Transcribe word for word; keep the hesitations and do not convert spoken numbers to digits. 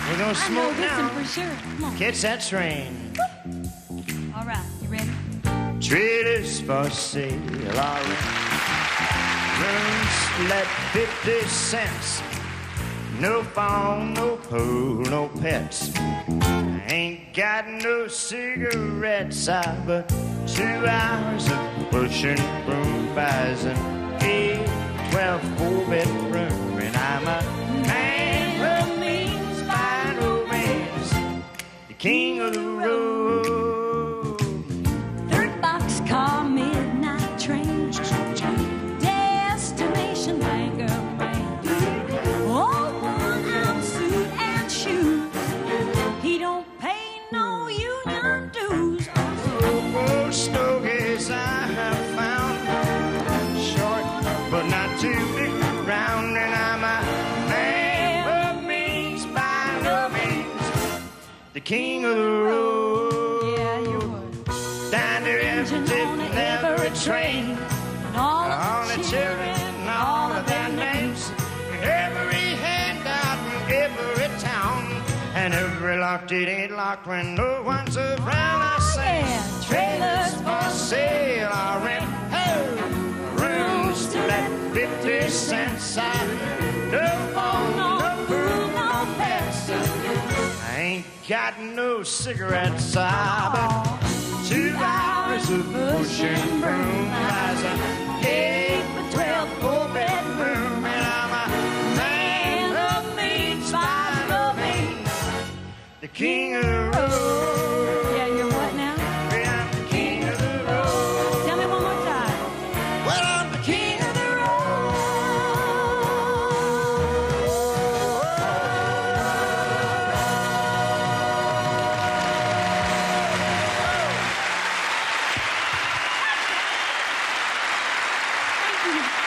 We're gonna I smoke know this now. one for sure. Come on. Catch that train. All right, you ready? Trailers for sale are rooms let fifty cents. No phone, no pool, no pets. I ain't got no cigarettes. I've got two hours of pushing broom buys an eight, twelve, four-bedroom, and I'm a man of means by no means, the king of the road. Third boxcar, midnight train, destination Bangor, Maine. Oh, one-ounce suit and shoes. He don't pay no union dues. Oh, stogies I have found, short but not too big round, and I'm a man of means by no means, the king of the road. Yeah, you would. Down there every On every train, and all all of the the children, children, all of their names, and every handout in every town, and every locked it ain't locked when no one's around. I say, yeah. trailers for sale are rent, hey, rooms to let fifty cents out. No phone, no food, no pets. I ain't got no cigarettes. I've two hours of pushing broom, buys an eight by twelve four-bedroom, and I'm a man of means by no means, the king of the road. Yeah, you're what now? Yeah, I'm the king of the road. Tell me one more time. Well, I'm the king of the Thank you.